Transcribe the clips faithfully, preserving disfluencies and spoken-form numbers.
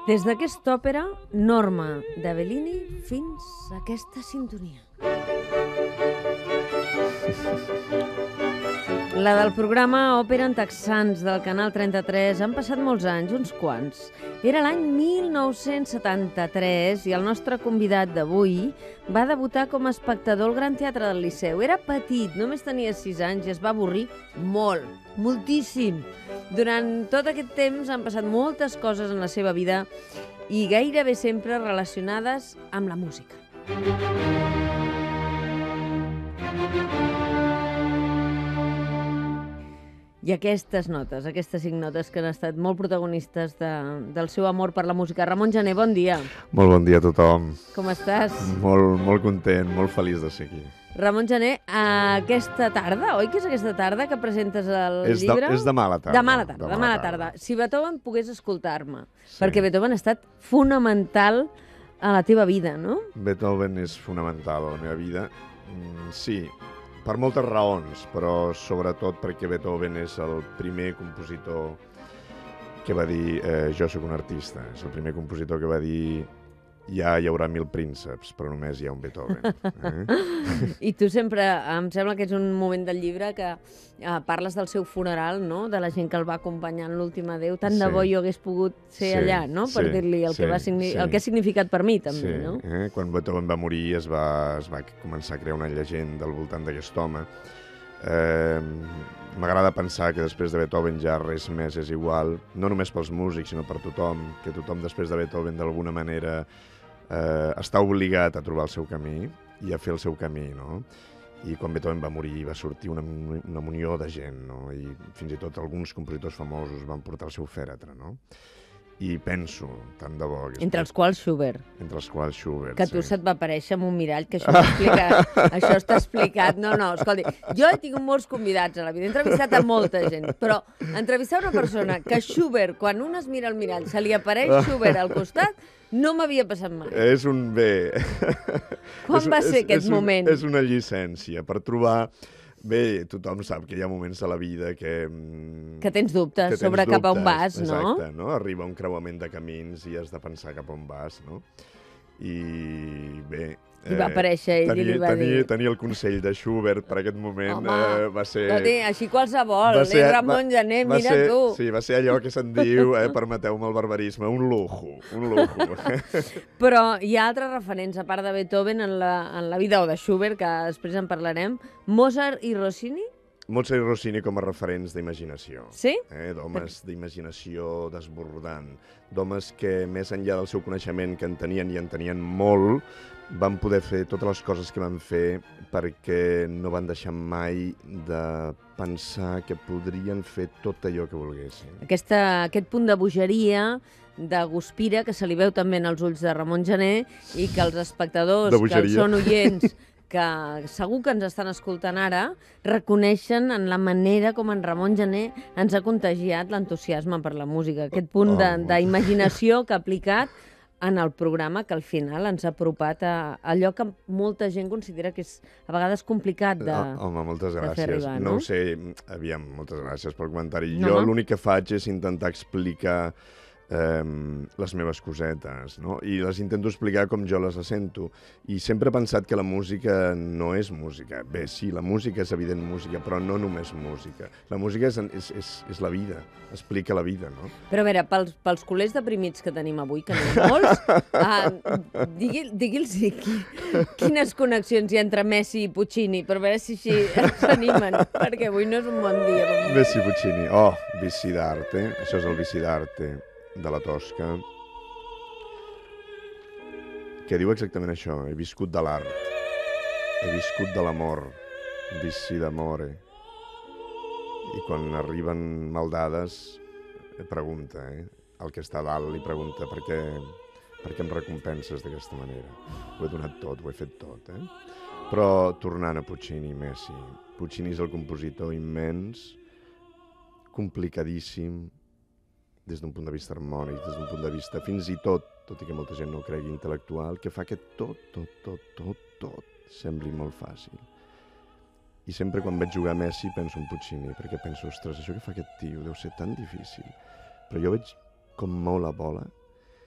Des d'aquesta òpera, Norma de Bellini, fins a aquesta sintonia. La del programa Òpera en Texans del Canal trenta-tres. Han passat molts anys, uns quants. Era l'any mil nou-cents setanta-tres i el nostre convidat d'avui va debutar com a espectador al Gran Teatre del Liceu. Era petit, només tenia sis anys i es va avorrir molt, moltíssim. Durant tot aquest temps han passat moltes coses en la seva vida i gairebé sempre relacionades amb la música. I aquestes notes, aquestes cinc notes que han estat molt protagonistes de, del seu amor per la música. Ramon Gené, bon dia. Molt bon dia a tothom. Com estàs? Molt, molt content, molt feliç de ser aquí. Ramon Gené, aquesta tarda, oi que és aquesta tarda que presentes el és de, llibre? És demà a la tarda. Demà a la tarda, demà a la tarda. Si Beethoven pogués escoltar-me, sí. Perquè Beethoven ha estat fonamental a la teva vida, no? Beethoven és fonamental a la meva vida, mm, sí. Per moltes raons, però sobretot perquè Beethoven és el primer compositor que va dir eh, jo sóc un artista. És el primer compositor que va dir ja hi haurà mil prínceps, però només hi ha un Beethoven. Eh? I tu sempre, em sembla que és un moment del llibre que eh, parles del seu funeral, no? De la gent que el va acompanyar en l'últim adéu. Tant sí. de bo jo hagués pogut ser sí, allà, no? Per sí, dir-li el, sí, que va signi... sí. el que ha significat per mi, també, sí. no? Eh? Quan Beethoven va morir es va, es va començar a crear una llegenda al voltant d'aquest home. Eh, M'agrada pensar que després de Beethoven ja res més és igual, no només pels músics, sinó per tothom, que tothom després de Beethoven d'alguna manera eh, està obligat a trobar el seu camí i a fer el seu camí, no? I quan Beethoven va morir va sortir una, una munió de gent, no? I fins i tot alguns compositors famosos van portar el seu fèretre, no? I penso, tant de bo... Que entre els quals Schubert. Entre els quals Schubert, Que tu sí. se't va aparèixer amb un mirall, que això t'explica... això està explicat. No, no, escolti, jo he tingut molts convidats a la vida, he entrevistat a molta gent, però entrevistar una persona que Schubert, quan un es mira al mirall, se li apareix Schubert al costat, no m'havia passat mai. És un bé. Quan és, va ser és, aquest és moment? Un, és una llicència per trobar... Bé, tothom sap que hi ha moments a la vida que... Que tens dubtes que tens sobre dubtes, cap a on vas, no? Exacte, no? Arriba un creuament de camins i has de pensar cap a on vas, no? I bé... I va aparèixer ell tenir, i li va tenir, dir... Tenir el consell de Schubert per aquest moment Home, eh, va ser... Home, així qualsevol, ser, eh, Ramon Gené, mira ser, tu. Sí, va ser allò que se'n diu, eh, permeteu-me el barbarisme, un lujo, un lujo. Però hi ha altres referents, a part de Beethoven, en la, en la vida o de Schubert, que després en parlarem. Mozart i Rossini? Mozart i Rossini com a referents d'imaginació. Sí? Eh, d'homes d'imaginació desbordant, d'homes que més enllà del seu coneixement, que en tenien i en tenien molt, van poder fer totes les coses que van fer perquè no van deixar mai de pensar que podrien fer tot allò que volguessin. Aquesta, aquest punt de bogeria, de guspira, que se li veu també en els ulls de Ramon Gené i que els espectadors, que són oients, que segur que ens estan escoltant ara, reconeixen en la manera com en Ramon Gené ens ha contagiat l'entusiasme per la música. Aquest punt oh, d'imaginació que ha aplicat en el programa, que al final ens ha apropat a allò que molta gent considera que és a vegades complicat de, oh, home, moltes de gràcies. fer arribar, no? No ho sé, aviam, moltes gràcies pel comentari. No. Jo l'únic que faig és intentar explicar eh, les meves cosetes, no? I les intento explicar com jo les sento. I sempre he pensat que la música no és música. Bé, sí, la música és evident música, però no només música. La música és, és, és, és la vida, explica la vida, no? Però a veure, pels, pels culers deprimits que tenim avui, que n'hi ha molts, uh, digui, digui'ls qui, quines connexions hi ha entre Messi i Puccini, per veure si així s'animen, perquè avui no és un bon dia. Messi i Puccini, oh, vici d'arte, això és el vici d'arte de la Tosca, que diu exactament això: he viscut de l'art, he viscut de l'amor, vici d'amore. I quan arriben maldades, pregunta, eh? El que està a dalt li pregunta per què, per què em recompenses d'aquesta manera. Ho he donat tot, ho he fet tot, eh? Però tornant a Puccini i Messi, Puccini és el compositor immens, complicadíssim, des d'un punt de vista harmònic, des d'un punt de vista fins i tot, tot i que molta gent no ho cregui, intel·lectual, que fa que tot, tot, tot, tot, tot sembli molt fàcil. I sempre quan veig jugar a Messi penso en Puccini, perquè penso, ostres, això que fa aquest tio deu ser tan difícil. Però jo veig com mou la bola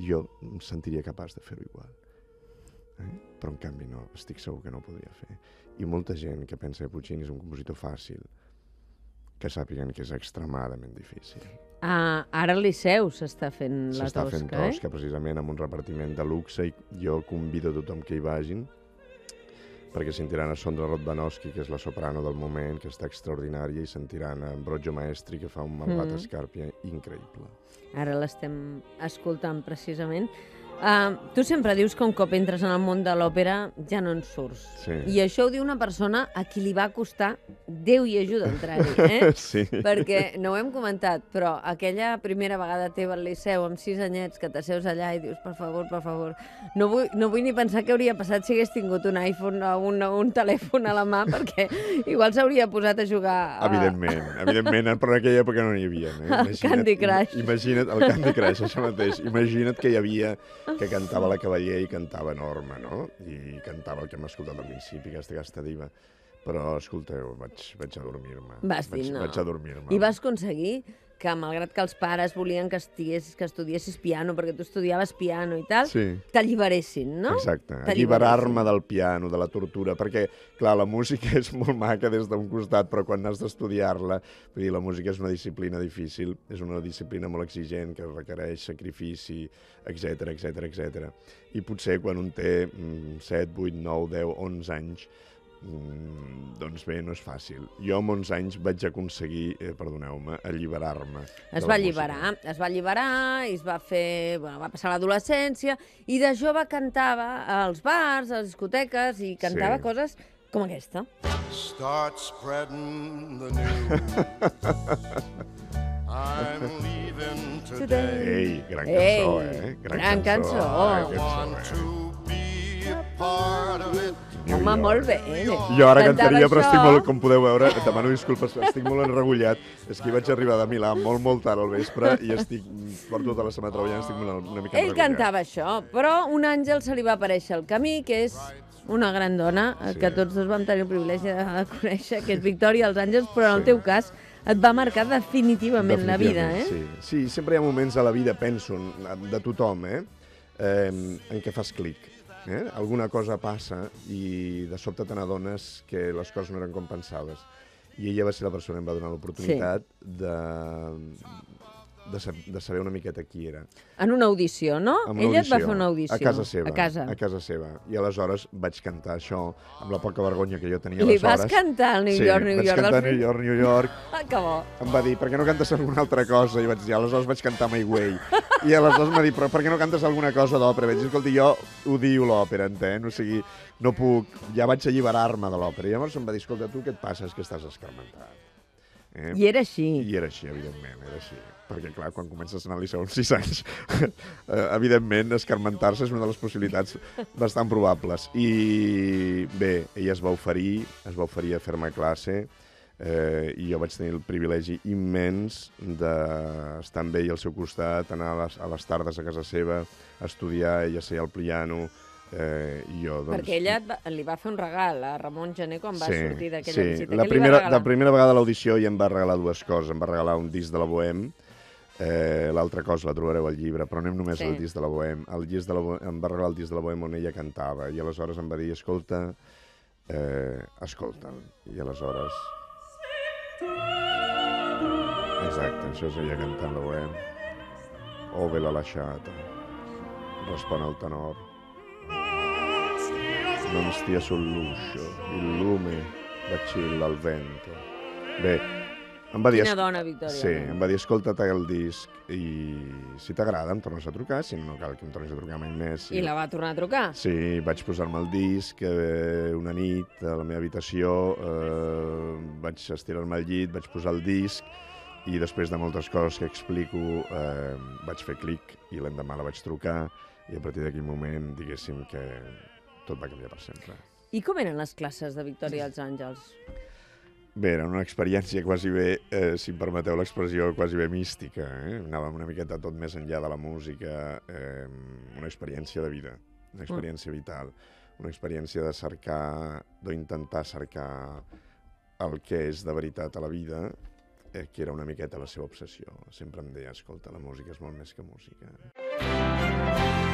jo em sentiria capaç de fer-ho igual. Eh? Però en canvi no, estic segur que no ho podria fer. I molta gent que pensa que Puccini és un compositor fàcil, que sàpiguen que és extremadament difícil. Ah, ara al Liceu s'està fent la S'està Tosca, fent eh? Tosca, precisament, amb un repartiment de luxe, i jo convido a tothom que hi vagin, perquè sentiran a Sondra Rodbanowski, que és la soprano del moment, que està extraordinària, i sentiran a Ambrogio Maestri, que fa un malvat Mm. Scarpia increïble. Ara l'estem escoltant precisament. Uh, tu sempre dius que un cop entres en el món de l'òpera ja no en surts. Sí. I això ho diu una persona a qui li va costar Déu i ajuda a entrar-hi, eh? Sí. Perquè no ho hem comentat, però aquella primera vegada teva al Liceu amb sis anyets que t'asseus allà i dius, per favor, per favor, no vull, no vull ni pensar què hauria passat si hagués tingut un iPhone o un, un telèfon a la mà, perquè igual s'hauria posat a jugar a... Evidentment, evidentment, però en aquella època no n'hi havia. Eh? El Candy Crush. Imagina't, el Candy Crush, això mateix. Imagina't que hi havia, que cantava la Cavaller i cantava Norma, no? I cantava el que hem escoltat al principi, aquesta gasta diva. Però, escolteu, vaig, vaig a dormir-me. Vas dir, vaig, no. Vaig a dormir-me. I vas aconseguir que, malgrat que els pares volien que, estigués, que estudiessis piano, perquè tu estudiaves piano i tal, Sí. t'alliberessin, no? Exacte, T'alliberessin. alliberar-me del piano, de la tortura, perquè, clar, la música és molt maca des d'un costat, però quan has d'estudiar-la, vull dir, la música és una disciplina difícil, és una disciplina molt exigent, que requereix sacrifici, etcètera, etcètera, etcètera. I potser quan un té mm, set, vuit, nou, deu, onze anys, Mm, doncs bé, no és fàcil. Jo amb onze anys vaig aconseguir, eh, perdoneu-me, alliberar-me. Es va alliberar, es va alliberar i es va fer... Bueno, va passar l'adolescència i de jove cantava als bars, a les discoteques i cantava Sí. coses com aquesta. Start spreading the news. I'm leaving today. Ei, gran Ei, cançó, eh? gran cançó. gran I want cançó, eh? to be a part of it. Home, molt bé. Jo ara Cantava cantaria, però estic això. molt, com podeu veure, demano disculpes, estic molt enregullat. És que hi vaig arribar de Milà molt, molt tard al vespre i estic, porto tota la setmana treballant, estic una, una mica Ell enregullat. cantava això, però un àngel se li va aparèixer al camí, que és una gran dona, Sí. que tots dos vam tenir el privilegi de conèixer, que és Victòria als Àngels, però en el Sí. teu cas et va marcar definitivament, la vida, eh? Definitivament, Sí. sí, sempre hi ha moments a la vida, penso, de tothom, eh? eh en què fas clic. Eh? Alguna cosa passa i de sobte te n'adones que les coses no eren com pensaves. I ella va ser la persona que em va donar l'oportunitat sí. de, de, sab de saber una miqueta qui era. En una audició, no? Amb una Ella audició, et va fer una audició. A casa seva. A casa. A casa seva. I aleshores vaig cantar això amb la poca vergonya que jo tenia Li aleshores. vas cantar al New York, New sí, York vaig cantar del New York, New York. Ah, que bo. Em va dir, per què no cantes alguna altra cosa? I vaig dir, aleshores vaig cantar My Way. I aleshores m'ha dit, però per què no cantes alguna cosa d'òpera? Vaig dir, escolti, jo odio l'òpera, entén? O sigui, no puc, ja vaig alliberar-me de l'òpera. I llavors em va dir, escolta, tu què et passa? És que estàs escarmentat. Eh? I era així. I era així, evidentment, era així. Perquè, clar, quan comences a anar al liceu amb sis anys, eh, evidentment, escarmentar-se és una de les possibilitats bastant probables. I bé, ella es va oferir, es va oferir a fer-me classe, eh, i jo vaig tenir el privilegi immens d'estar amb ell al seu costat, anar a les, a les tardes a casa seva, a estudiar, ella seia al piano, eh, i jo, doncs... Perquè ella et va, li va fer un regal a Ramon Gené quan va sí, sortir d'aquella sí. visita. La Què primera, li va regalar? la primera vegada a l'audició ja em va regalar dues coses. Em va regalar un disc de la Bohème, eh, l'altra cosa la trobareu al llibre, però anem només Sí. al disc de la Bohème. El disc de la Bohème, em va regalar el disc de la Bohème on ella cantava, i aleshores em va dir, escolta, eh, escolta'l. I aleshores... Exacte, això és ella cantant la Bohème. Ove la lasciata, respon el tenor. Non stia sull'uscio, il lume vacilla al vento. Bé, em va dir... Quina dona, Victòria. Sí, em va dir, escolta't el disc i si t'agrada em tornes a trucar, si no, no cal que em tornis a trucar mai més. I la va tornar a trucar? Sí, vaig posar-me el disc eh, una nit a la meva habitació, eh, vaig estirar-me al llit, vaig posar el disc i després de moltes coses que explico eh, vaig fer clic i l'endemà la vaig trucar i a partir d'aquell moment diguéssim que tot va canviar per sempre. I com eren les classes de Victòria als Àngels? Bé, era una experiència quasi bé, eh, si em permeteu l'expressió, quasi bé mística. Eh? Anàvem una miqueta tot més enllà de la música, eh, una experiència de vida, una experiència mm. vital, una experiència de cercar, d'intentar cercar el que és de veritat a la vida eh, que era una miqueta la seva obsessió. Sempre em deia, escolta, la música és molt més que música.